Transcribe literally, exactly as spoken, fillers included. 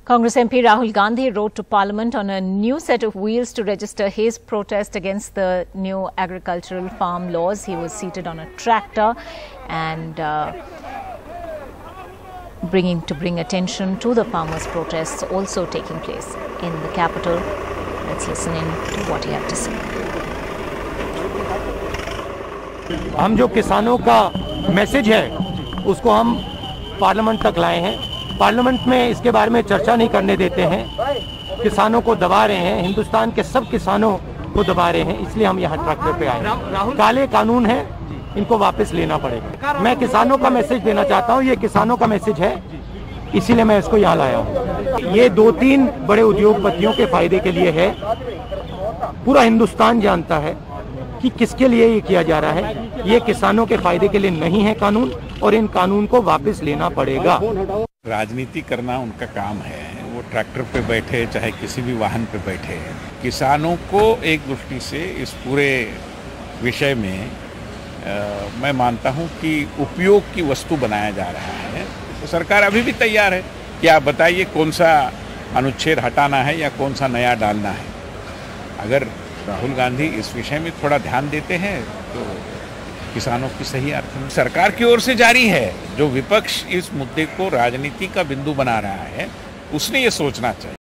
Congress M P Rahul Gandhi wrote to Parliament on a new set of wheels to register his protest against the new agricultural farm laws. He was seated on a tractor and uh, bringing to bring attention to the farmers' protests also taking place in the capital. Let's listen in to what he had to say. हम जो किसानों का message है उसको हम parliament तक लाए हैं। पार्लियामेंट में इसके बारे में चर्चा नहीं करने देते हैं, किसानों को दबा रहे हैं, हिंदुस्तान के सब किसानों को दबा रहे हैं, इसलिए हम यहाँ ट्रैक्टर पे आए। काले कानून हैं, इनको वापस लेना पड़ेगा। मैं किसानों का मैसेज देना चाहता हूँ, ये किसानों का मैसेज है, इसीलिए मैं इसको यहाँ लाया हूँ। ये दो तीन बड़े उद्योगपतियों के फायदे के लिए है। पूरा हिंदुस्तान जानता है कि किसके लिए ये किया जा रहा है। ये किसानों के फायदे के लिए नहीं है कानून, और इन कानून को वापस लेना पड़ेगा। राजनीति करना उनका काम है, वो ट्रैक्टर पे बैठे चाहे किसी भी वाहन पे बैठे, किसानों को एक दृष्टि से इस पूरे विषय में आ, मैं मानता हूं कि उपयोग की वस्तु बनाया जा रहा है। तो सरकार अभी भी तैयार है कि आप बताइए कौन सा अनुच्छेद हटाना है या कौन सा नया डालना है। अगर राहुल गांधी इस विषय में थोड़ा ध्यान देते हैं तो किसानों की सही अर्थ में सरकार की ओर से जारी है। जो विपक्ष इस मुद्दे को राजनीति का बिंदु बना रहा है, उसने ये सोचना चाहिए।